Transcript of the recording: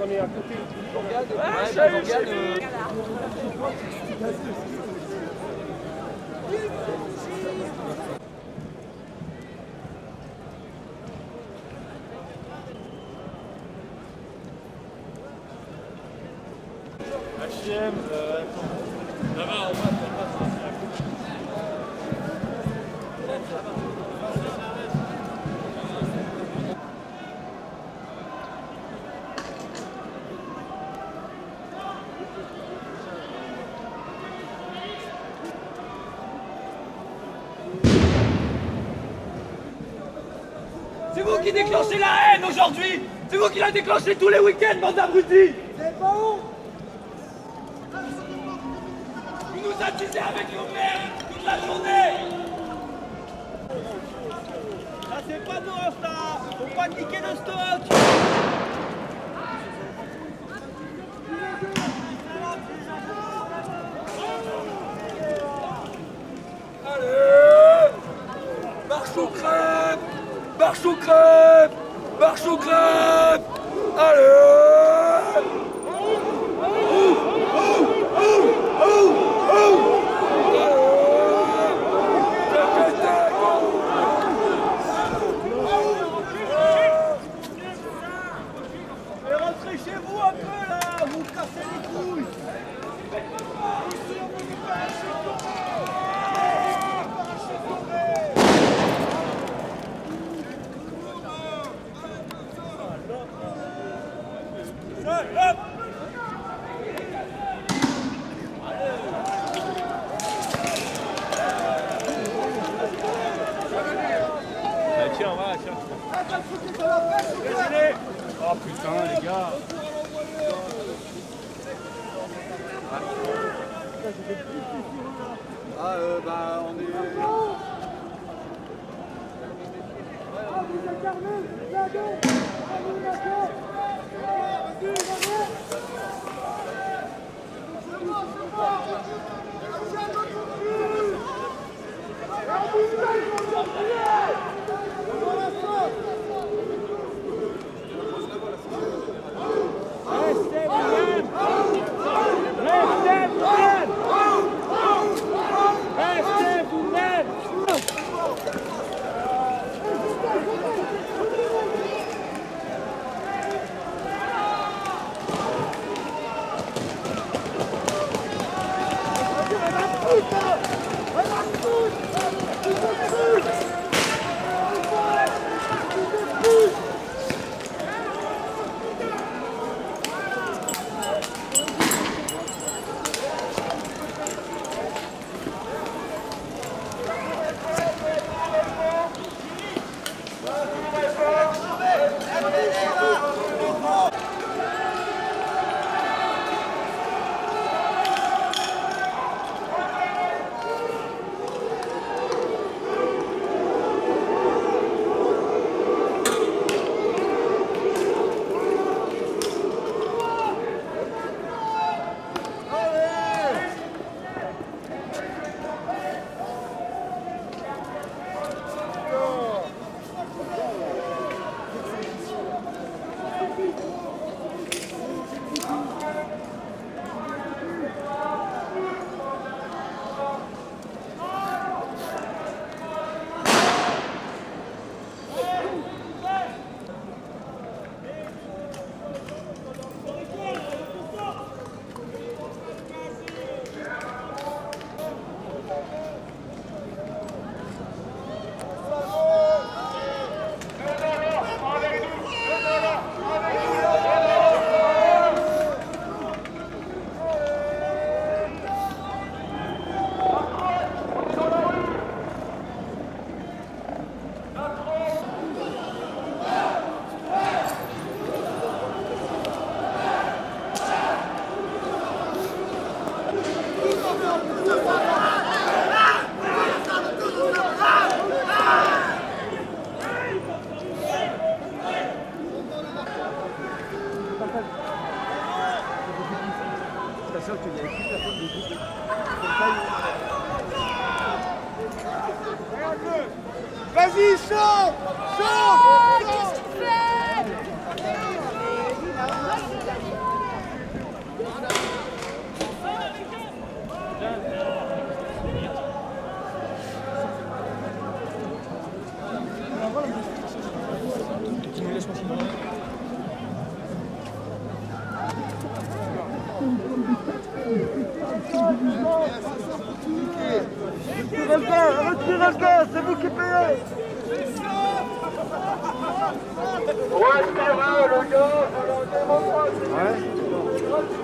qu'on est à côté. HM, attends. Là-bas, on va. C'est vous qui déclenchez la haine aujourd'hui. C'est vous qui la déclenchez tous les week-ends, bande d'abrutis. C'est pas où? Vous nous attisez avec vos merdes toute la journée. Ça c'est pas bon ça. Faut pas niquer le stock. Allez, marche ou crève. Marche ou crève. Marche ou crève. Allez. Rentrez chez vous un peu là, vous cassez les couilles. Tiens, on va, tiens. Oh putain, les gars. Bah on est... vous incarnez, la gueule. Vas-y, chante! Chante! Qu'est-ce que tu fais? retirez le gaz, c'est vous qui payez. Retirez le gaz de la démocratie.